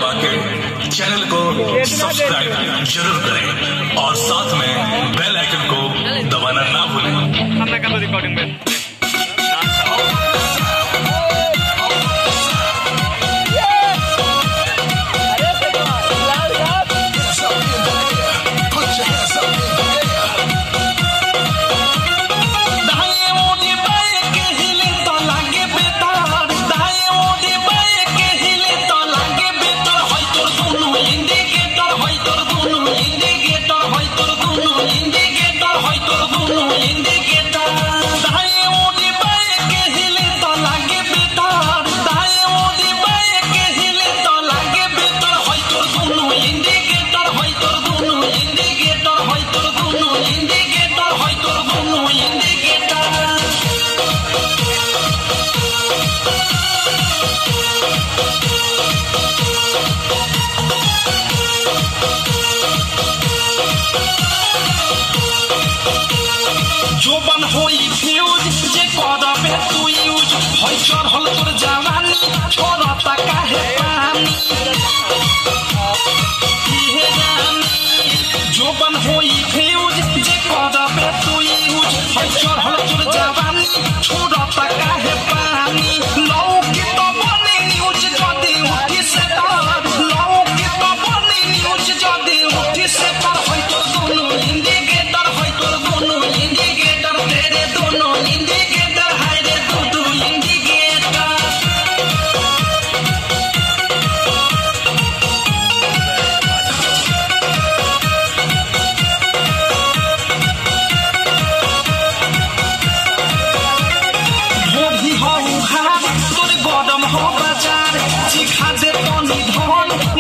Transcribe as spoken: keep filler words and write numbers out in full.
दबा के चैनल को सब्सक्राइब जरूर करें और साथ में बेल आइकन को दबाना ना भूलें। रिकॉर्डिंग में जोबन होई फ्यूज जे करबे तू यूज होई चढ़ल तोर जवानी छोड़ता काहे पानी इहे जानी जोबन होई फ्यूज जे करबे तू यूज होई चढ़ल तोर जवानी छोड़ता काहे पानी लौकी तो बने न्यूज जदी उठी से डर लौकी तो बने न्यूज जदी उठी से डर होई तोर दोनों इंडिकेटर होई तोर दोनों इंडिकेटर तेरे दोनों इंडिकेटर हाय रे तू तू इंडिकेटर भोगी हो हार तोर गरम हो बाजार चिखा दे तनी धन